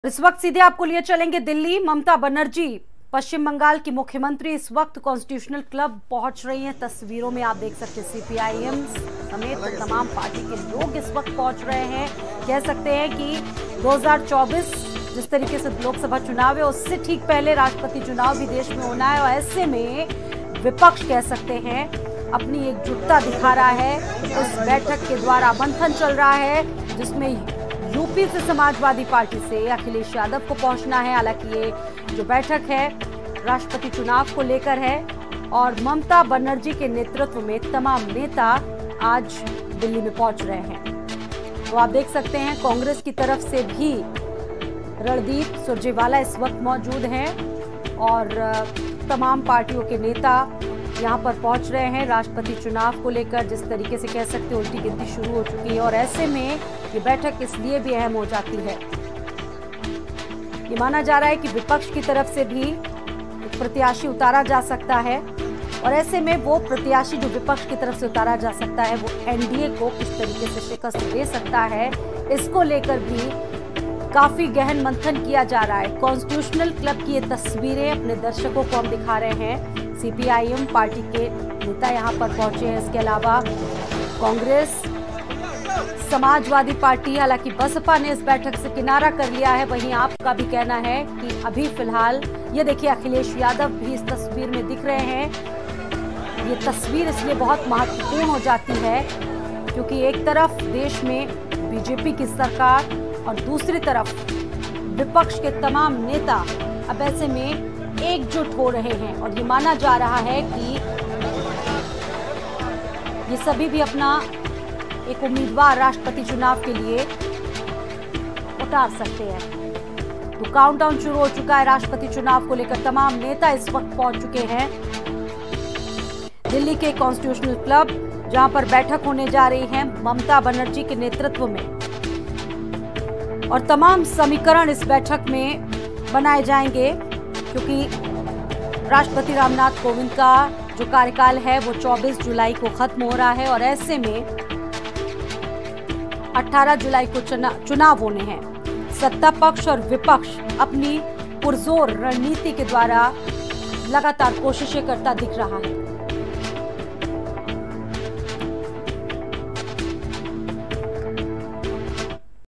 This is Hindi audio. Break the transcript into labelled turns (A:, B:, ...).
A: इस वक्त सीधे आपको लिए चलेंगे दिल्ली। ममता बनर्जी पश्चिम बंगाल की मुख्यमंत्री इस वक्त कॉन्स्टिट्यूशनल क्लब पहुंच रही हैं। तस्वीरों में आप देख सकते हैं सीपीआईएम समेत तमाम पार्टी के लोग इस वक्त पहुंच रहे हैं। कह सकते हैं कि 2024 जिस तरीके से लोकसभा चुनाव है उससे ठीक पहले राष्ट्रपति चुनाव भी देश में होना है और ऐसे में विपक्ष कह सकते हैं अपनी एकजुटता दिखा रहा है। इस बैठक के द्वारा मंथन चल रहा है जिसमें यूपी से समाजवादी पार्टी से अखिलेश यादव को पहुंचना है। हालांकि ये जो बैठक है राष्ट्रपति चुनाव को लेकर है और ममता बनर्जी के नेतृत्व में तमाम नेता आज दिल्ली में पहुंच रहे हैं। तो आप देख सकते हैं कांग्रेस की तरफ से भी रणदीप सुरजेवाला इस वक्त मौजूद हैं और तमाम पार्टियों के नेता यहां पर पहुंच रहे हैं। राष्ट्रपति चुनाव को लेकर जिस तरीके से कह सकते हैं उल्टी गिनती शुरू हो चुकी है और ऐसे में ये बैठक इसलिए भी अहम हो जाती है। ये माना जा रहा है कि विपक्ष की तरफ से भी एक प्रत्याशी उतारा जा सकता है और ऐसे में वो प्रत्याशी जो विपक्ष की तरफ से उतारा जा सकता है वो एनडीए को किस तरीके से शिकस्त दे सकता है, इसको लेकर भी काफी गहन मंथन किया जा रहा है। कॉन्स्टिट्यूशनल क्लब की ये तस्वीरें अपने दर्शकों को हम दिखा रहे हैं। सीपीआईएम पार्टी के नेता यहां पर पहुंचे हैं। इसके अलावा कांग्रेस, समाजवादी पार्टी, हालांकि बसपा ने इस बैठक से किनारा कर लिया है। वहीं आपका भी कहना है कि अभी फिलहाल ये देखिए अखिलेश यादव भी इस तस्वीर में दिख रहे हैं। ये तस्वीर इसलिए बहुत महत्वपूर्ण हो जाती है क्योंकि एक तरफ देश में बीजेपी की सरकार और दूसरी तरफ विपक्ष के तमाम नेता अब ऐसे में एकजुट हो रहे हैं और ये माना जा रहा है कि ये सभी भी अपना एक उम्मीदवार राष्ट्रपति चुनाव के लिए उतार सकते हैं। तो काउंटडाउन शुरू हो चुका है राष्ट्रपति चुनाव को लेकर। तमाम नेता इस वक्त पहुंच चुके हैं दिल्ली के कॉन्स्टिट्यूशनल क्लब जहां पर बैठक होने जा रही है ममता बनर्जी के नेतृत्व में और तमाम समीकरण इस बैठक में बनाए जाएंगे क्योंकि राष्ट्रपति रामनाथ कोविंद का जो कार्यकाल है वो 24 जुलाई को खत्म हो रहा है और ऐसे में 18 जुलाई को चुनाव होने हैं। सत्ता पक्ष और विपक्ष अपनी पुरजोर रणनीति के द्वारा लगातार कोशिशें करता दिख रहा है।